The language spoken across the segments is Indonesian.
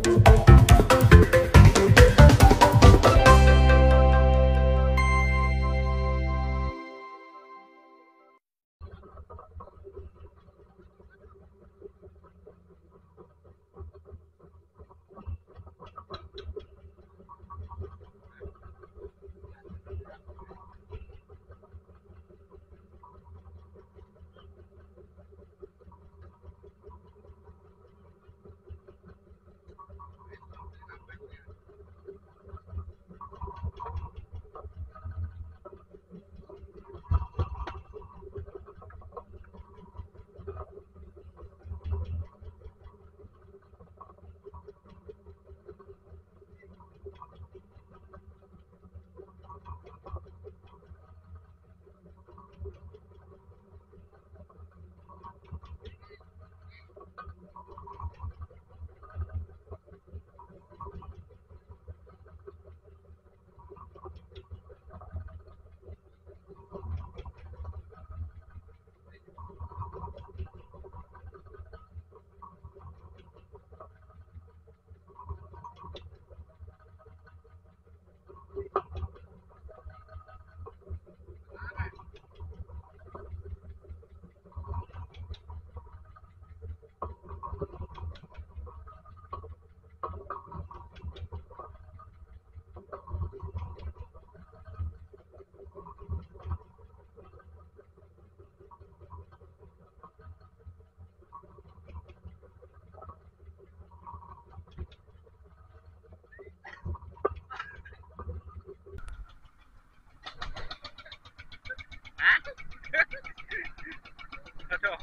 Aduh.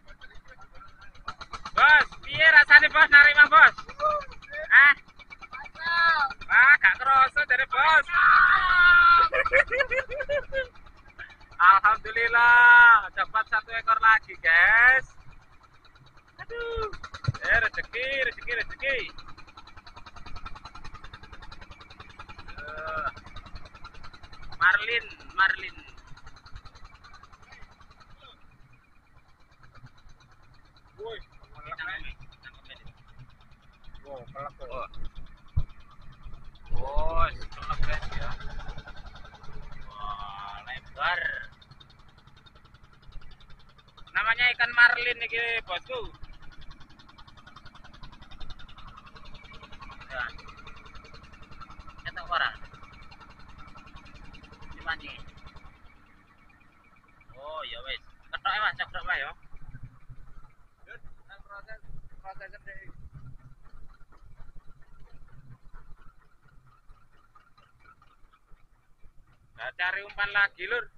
Bos, piye rasane bos narik mah bos? Ah? Gak kerasa dari bos. Alhamdulillah, dapat 1 ekor lagi, guys. Aduh. Rezeki. Marlin. Woi, oh, pelak tuh. Oh, pelak guys ya. Wah, lebar. Namanya ikan marlin nih, bosku. Ya. Cetak orang. Dipancing. Oh, ya wes. Ketok Mas, cetok Mas ya. Proses deh. Nah, cari umpan lagi, Lur.